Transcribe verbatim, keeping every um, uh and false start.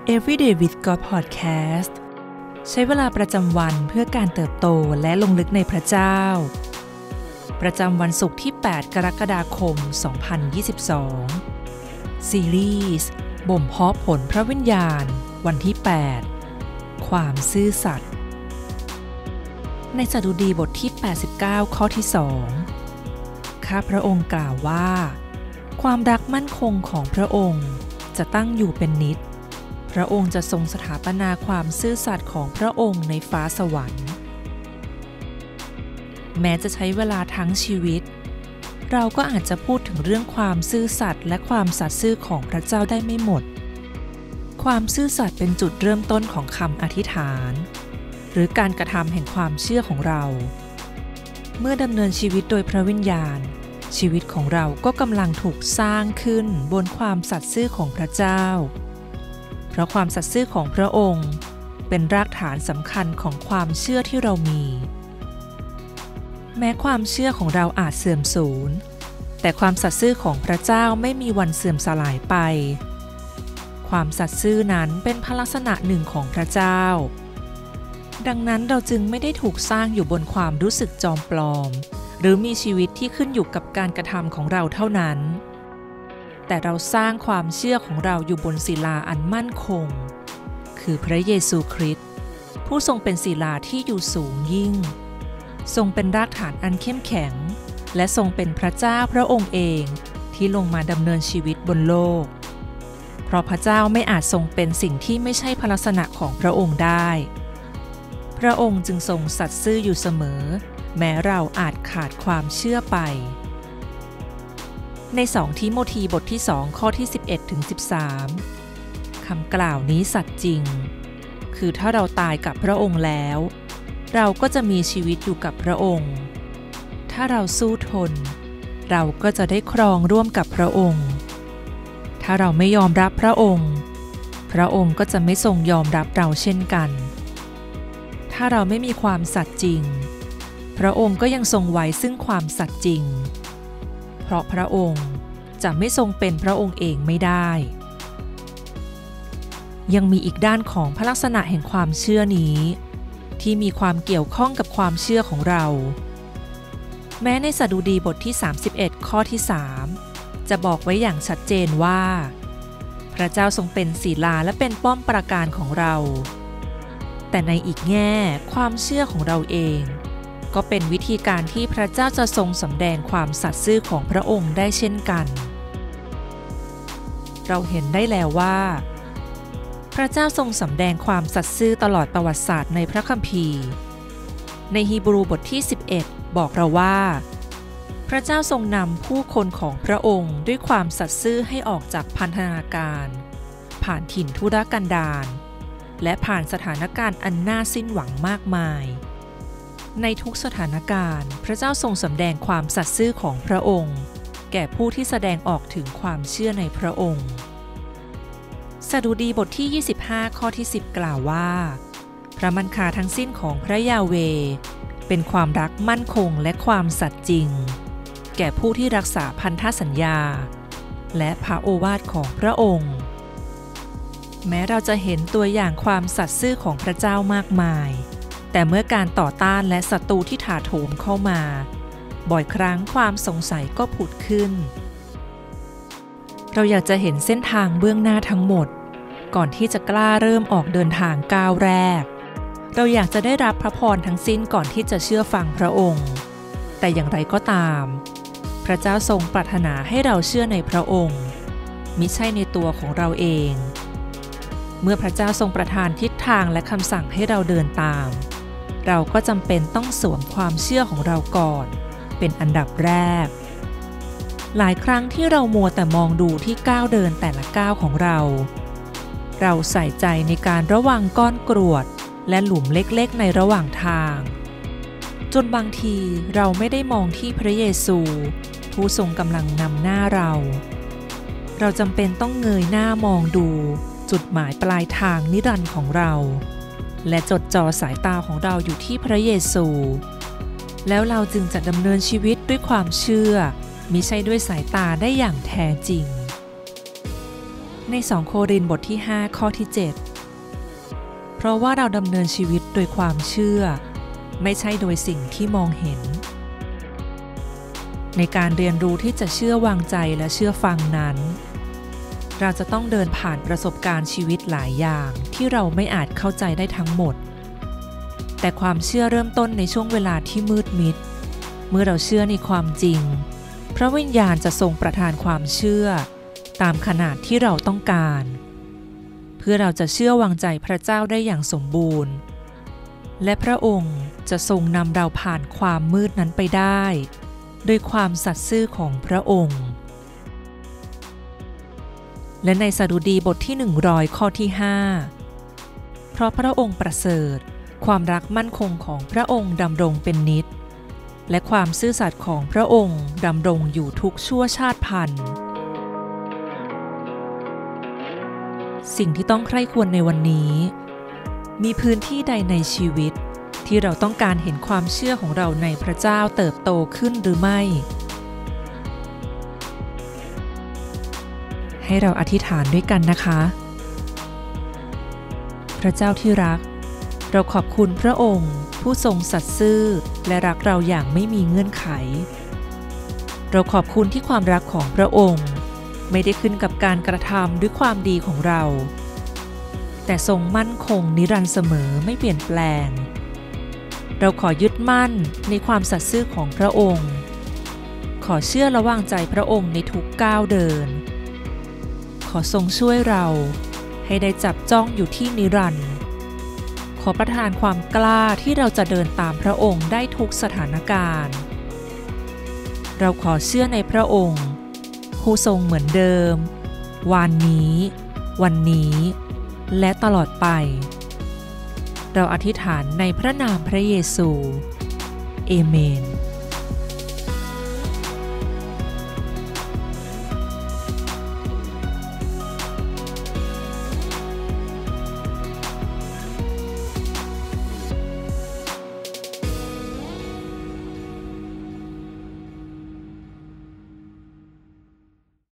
Everyday with God Podcast ใช้เวลาประจำวันเพื่อการเติบโตและลงลึกในพระเจ้าประจำวันศุกร์ที่แปดกรกฎาคมสองพันยี่สิบสองซีรีส์บ่มเพาะผลพระวิญญาณวันที่แปดความซื่อสัตย์ในสดุดีบทที่แปดสิบเก้าข้อที่สองข้าพระองค์กล่าวว่าความรักมั่นคงของพระองค์จะตั้งอยู่เป็นนิจพระองค์จะทรงสถาปนาความซื่อสัตย์ของพระองค์ในฟ้าสวรรค์แม้จะใช้เวลาทั้งชีวิตเราก็อาจจะพูดถึงเรื่องความซื่อสัตย์และความสัตย์ซื่อของพระเจ้าได้ไม่หมดความซื่อสัตย์เป็นจุดเริ่มต้นของคำอธิษฐานหรือการกระทำแห่งความเชื่อของเราเมื่อดำเนินชีวิตโดยพระวิญญาณชีวิตของเราก็กำลังถูกสร้างขึ้นบนความสัตย์ซื่อของพระเจ้าเพราะความสัตย์ซื่อของพระองค์เป็นรากฐานสำคัญของความเชื่อที่เรามีแม้ความเชื่อของเราอาจเสื่อมสูญแต่ความสัตย์ซื่อของพระเจ้าไม่มีวันเสื่อมสลายไปความสัตย์ซื่อนั้นเป็นพระลักษณะหนึ่งของพระเจ้าดังนั้นเราจึงไม่ได้ถูกสร้างอยู่บนความรู้สึกจอมปลอมหรือมีชีวิตที่ขึ้นอยู่กับการกระทำของเราเท่านั้นแต่เราสร้างความเชื่อของเราอยู่บนศิลาอันมั่นคงคือพระเยซูคริสต์ผู้ทรงเป็นศิลาที่อยู่สูงยิ่งทรงเป็นรากฐานอันเข้มแข็งและทรงเป็นพระเจ้าพระองค์เองที่ลงมาดำเนินชีวิตบนโลกเพราะพระเจ้าไม่อาจทรงเป็นสิ่งที่ไม่ใช่พระลักษณะของพระองค์ได้พระองค์จึงทรงสัตย์ซื่ออยู่เสมอแม้เราอาจขาดความเชื่อไปในสองทิโมธีบทที่สองข้อที่สิบเอ็ดถึงสิบสามคำกล่าวนี้สัตย์จริงคือถ้าเราตายกับพระองค์แล้วเราก็จะมีชีวิตอยู่กับพระองค์ถ้าเราสู้ทนเราก็จะได้ครองร่วมกับพระองค์ถ้าเราไม่ยอมรับพระองค์พระองค์ก็จะไม่ทรงยอมรับเราเช่นกันถ้าเราไม่มีความสัตย์จริงพระองค์ก็ยังทรงไว้ซึ่งความสัตย์จริงเพราะพระองค์จะไม่ทรงเป็นพระองค์เองไม่ได้ยังมีอีกด้านของพระลักษณะแห่งความเชื่อนี้ที่มีความเกี่ยวข้องกับความเชื่อของเราแม้ในสดุดีบทที่สามสิบเอ็ดข้อที่สามจะบอกไว้อย่างชัดเจนว่าพระเจ้าทรงเป็นศิลาและเป็นป้อมปราการของเราแต่ในอีกแง่ความเชื่อของเราเองก็เป็นวิธีการที่พระเจ้าจะทรงสำแดงความสัตย์ซื่อของพระองค์ได้เช่นกันเราเห็นได้แล้วว่าพระเจ้าทรงสำแดงความสัตย์ซื่อตลอดประวัติศาสตร์ในพระคัมภีร์ในฮีบรูบทที่สิบเอ็ดบอกเราว่าพระเจ้าทรงนำผู้คนของพระองค์ด้วยความสัตย์ซื่อให้ออกจากพันธนาการผ่านถิ่นทุรกันดารและผ่านสถานการณ์อันน่าสิ้นหวังมากมายในทุกสถานการณ์พระเจ้าทรงสำแดงความสัตย์ซื่อของพระองค์แก่ผู้ที่แสดงออกถึงความเชื่อในพระองค์สดุดีบทที่ยี่สิบห้าข้อที่สิบกล่าวว่าพระมัญชาทั้งสิ้นของพระยาเวห์เป็นความรักมั่นคงและความสัตย์จริงแก่ผู้ที่รักษาพันธสัญญาและพระโอวาทของพระองค์แม้เราจะเห็นตัวอย่างความสัตย์ซื่อของพระเจ้ามากมายแต่เมื่อการต่อต้านและศัตรูที่ถาโถมเข้ามาบ่อยครั้งความสงสัยก็ผุดขึ้นเราอยากจะเห็นเส้นทางเบื้องหน้าทั้งหมดก่อนที่จะกล้าเริ่มออกเดินทางก้าวแรกเราอยากจะได้รับพระพรทั้งสิ้นก่อนที่จะเชื่อฟังพระองค์แต่อย่างไรก็ตามพระเจ้าทรงปรารถนาให้เราเชื่อในพระองค์มิใช่ในตัวของเราเองเมื่อพระเจ้าทรงประทานทิศทางและคำสั่งให้เราเดินตามเราก็จำเป็นต้องสวมความเชื่อของเราก่อนเป็นอันดับแรกหลายครั้งที่เรามัวแต่มองดูที่ก้าวเดินแต่ละก้าวของเราเราใส่ใจในการระวังก้อนกรวดและหลุมเล็กๆในระหว่างทางจนบางทีเราไม่ได้มองที่พระเยซูผู้ทรงกำลังนำหน้าเราเราจำเป็นต้องเงยหน้ามองดูจุดหมายปลายทางนิรันดร์ของเราและจดจ่อสายตาของเราอยู่ที่พระเยซูแล้วเราจึงจะดำเนินชีวิตด้วยความเชื่อมิใช่ด้วยสายตาได้อย่างแท้จริงในสองโครินธ์บทที่ห้าข้อที่เจ็ดเพราะว่าเราดำเนินชีวิตโดยความเชื่อไม่ใช่โดยสิ่งที่มองเห็นในการเรียนรู้ที่จะเชื่อวางใจและเชื่อฟังนั้นเราจะต้องเดินผ่านประสบการณ์ชีวิตหลายอย่างที่เราไม่อาจเข้าใจได้ทั้งหมดแต่ความเชื่อเริ่มต้นในช่วงเวลาที่มืดมิดเมื่อเราเชื่อในความจริงพระวิญญาณจะทรงประทานความเชื่อตามขนาดที่เราต้องการเพื่อเราจะเชื่อวางใจพระเจ้าได้อย่างสมบูรณ์และพระองค์จะทรงนำเราผ่านความมืดนั้นไปได้ด้วยความสัตย์ซื่อของพระองค์และในสดุดีบทที่หนึ่งร้อยข้อที่ห้าเพราะพระองค์ประเสริฐความรักมั่นคงของพระองค์ดำรงเป็นนิจและความซื่อสัตย์ของพระองค์ดำรงอยู่ทุกชั่วชาติพันธุ์สิ่งที่ต้องใคร่ควรในวันนี้มีพื้นที่ใดในชีวิตที่เราต้องการเห็นความเชื่อของเราในพระเจ้าเติบโตขึ้นหรือไม่ให้เราอธิษฐานด้วยกันนะคะพระเจ้าที่รักเราขอบคุณพระองค์ผู้ทรงสัตย์ซื่อและรักเราอย่างไม่มีเงื่อนไขเราขอบคุณที่ความรักของพระองค์ไม่ได้ขึ้นกับการกระทำด้วยความดีของเราแต่ทรงมั่นคงนิรันดร์เสมอไม่เปลี่ยนแปลงเราขอยึดมั่นในความสัตย์ซื่อของพระองค์ขอเชื่อและวางใจพระองค์ในทุกก้าวเดินขอทรงช่วยเราให้ได้จับจ้องอยู่ที่นิรันดร์ขอประทานความกล้าที่เราจะเดินตามพระองค์ได้ทุกสถานการณ์เราขอเชื่อในพระองค์ผู้ทรงเหมือนเดิมวันนี้วันนี้และตลอดไปเราอธิษฐานในพระนามพระเยซูเอเมน